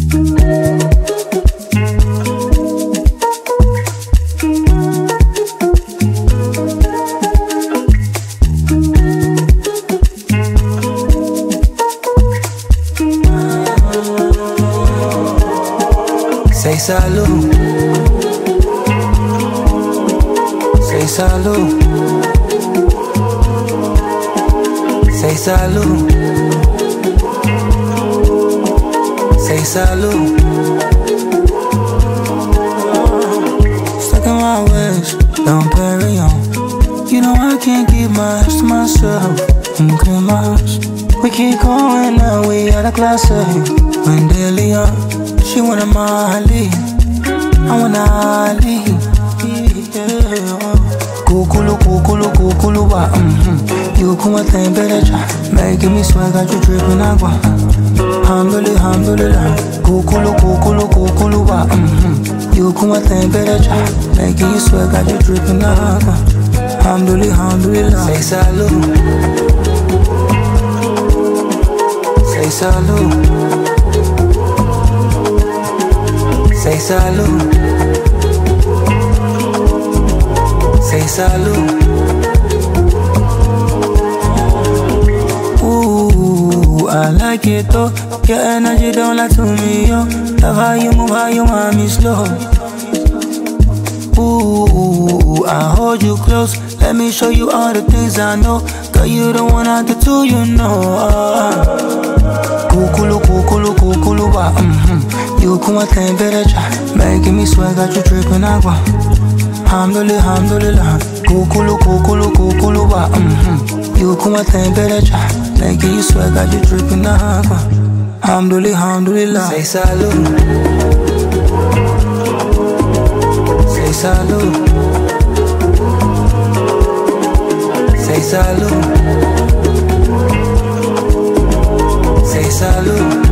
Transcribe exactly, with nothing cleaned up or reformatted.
Say salud. Say salud. Say salud. Say salud. Stuck in my ways, don't bury on. You know I can't keep my hands to myself. I'm clean my house. We keep going now, we out of class A. When they're Leon, she wanna Mali, I wanna Ali. Kukulu, kukulu, kukulu, wa. You come a temperature, making me sweat, got you dripping agua. Alhamdulillah, alhamdulillah. Kukulu, kukulu, kukulu, wa. You come a temperature, making you sweat, got you dripping agua. Alhamdulillah, alhamdulillah. Say salud. Say salud. Say salud. Say salud. Ooh, I like it though. Your energy don't lie to me, yo. Love how you move, how you want me slow. Ooh, I hold you close. Let me show you all the things I know. Girl, you the one I get to, you know. Kukulu, kukulu, kukulu, wa. You come a temperature, making me sweat, got you dripping agua. Alhamdulillah, alhamdulillah. Kukulu, kukulu, kukulu, wa. You come a temperature, making you sweat, got you dripping agua. Alhamdulillah, alhamdulillah. Say salud. Say salud. Say salud. Say salud.